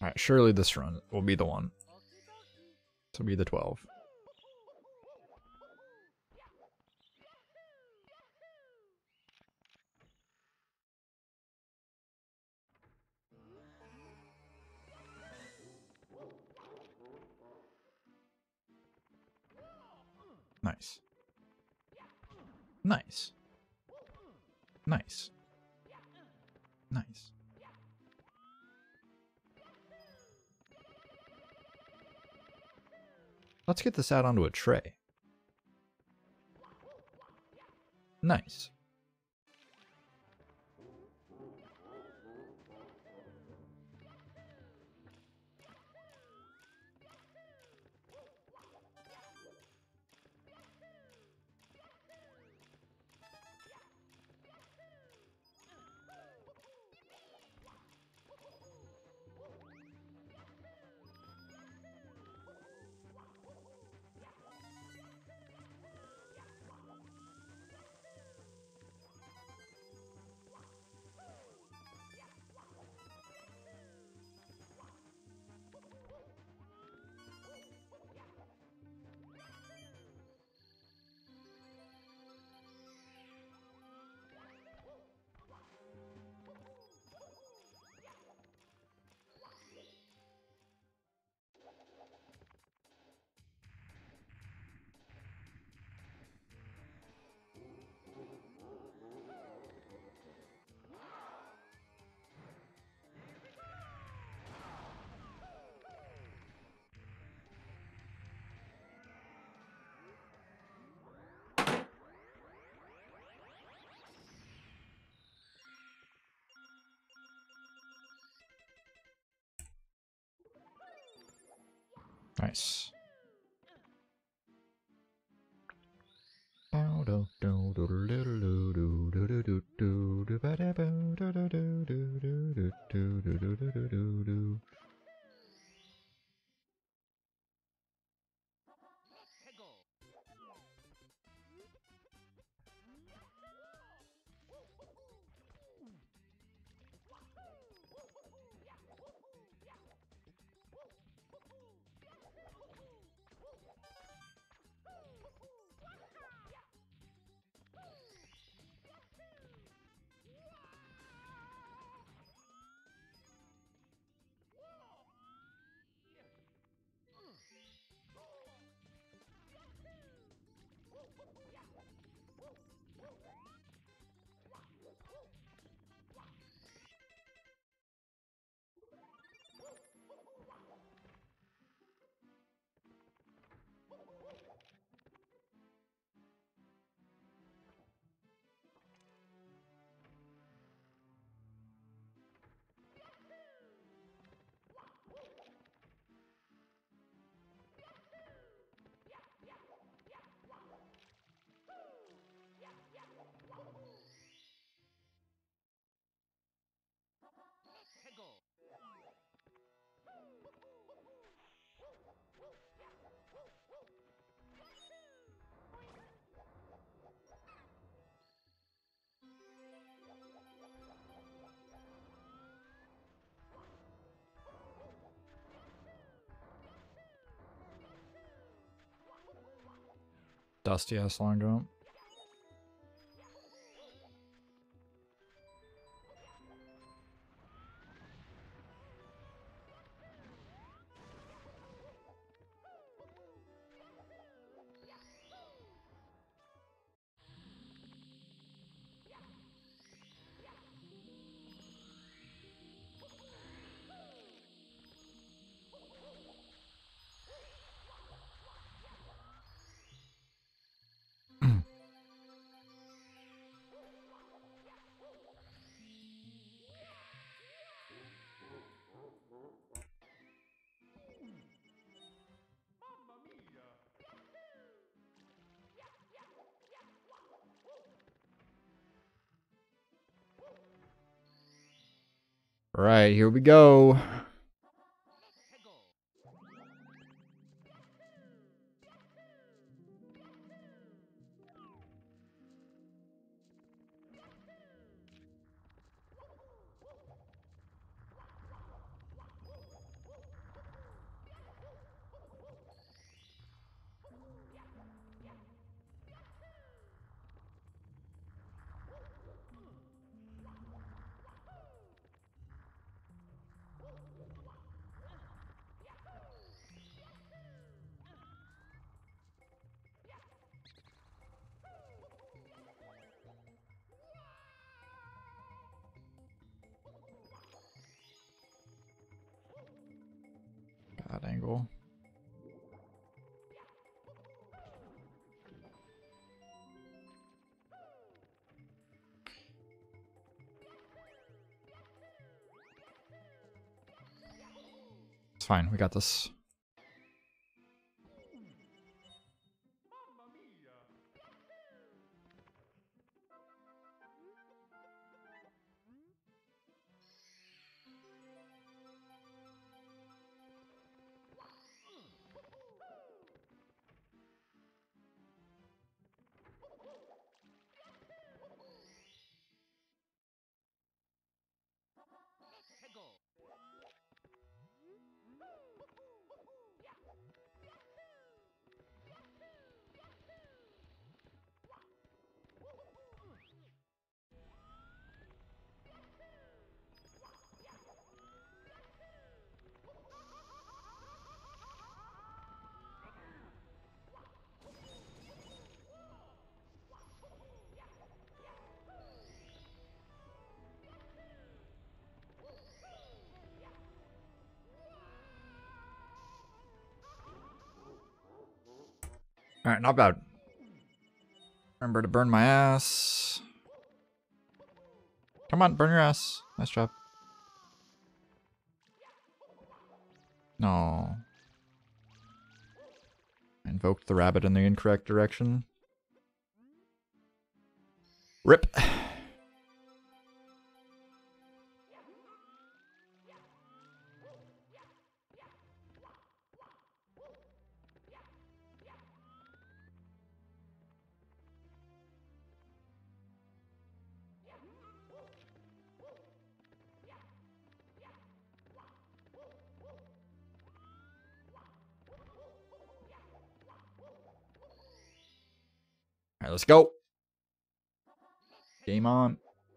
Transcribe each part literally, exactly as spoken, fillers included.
Alright, surely this run will be the one. This will be the twelve. Nice. Nice. Nice. Nice. Let's get this out onto a tray. Nice. Nice. Dusty ass long jump. Right, here we go. It's fine. We got this. Alright, not bad. Remember to burn my ass. Come on, burn your ass. Nice job. No. Invoked the rabbit in the incorrect direction. Rip. Alright, let's go. Game on.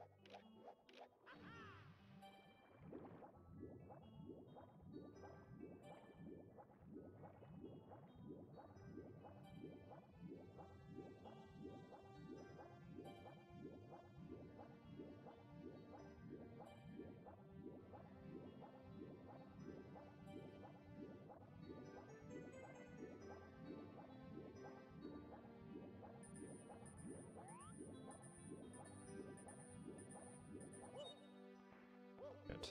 Good.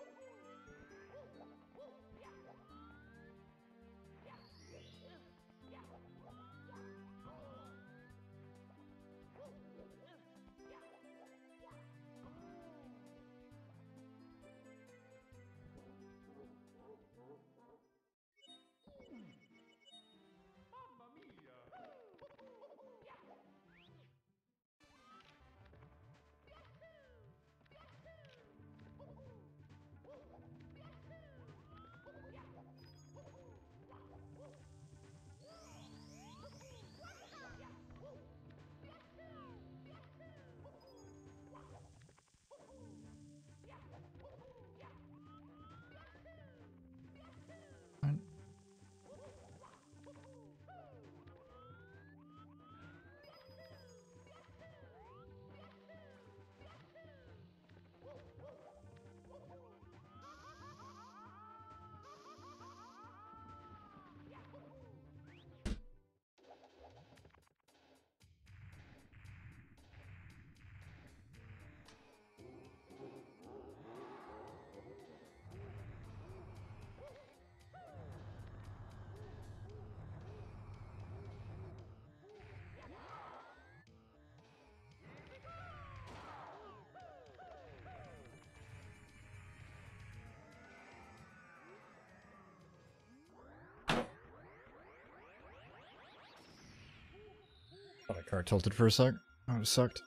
Thought my car tilted for a sec. Oh, it sucked.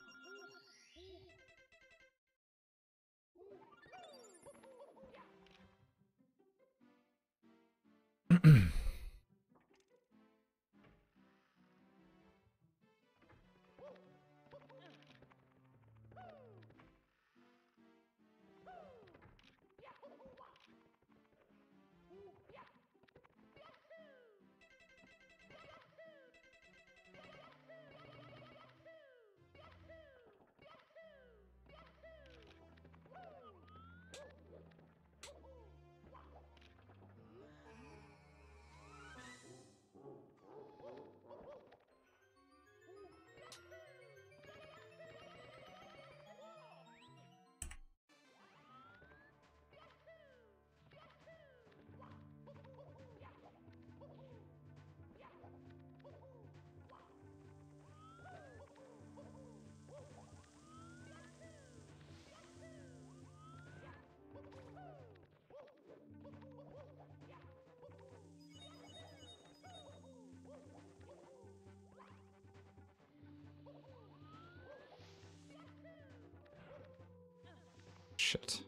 shit.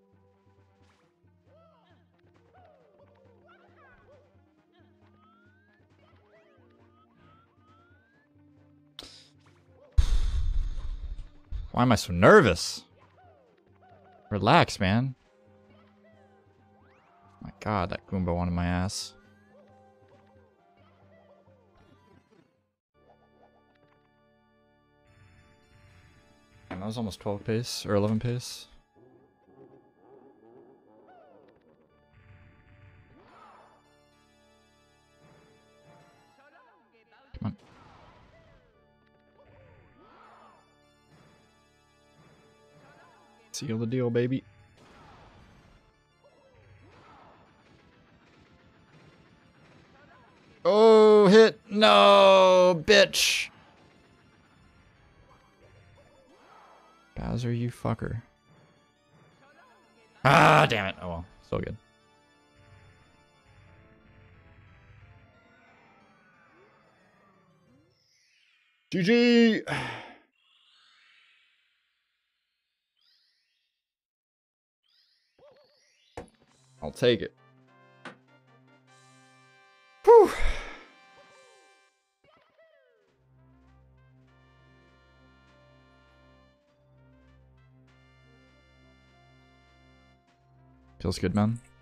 Why am I so nervous? Relax, man. My god, that Goomba wanted my ass. And that was almost twelve pace, or eleven pace. Come on. Seal the deal, baby. Oh, hit. No, bitch. Bowser, you fucker. Ah, damn it. Oh well, still good. G G. I'll take it. Whew. Feels good, man.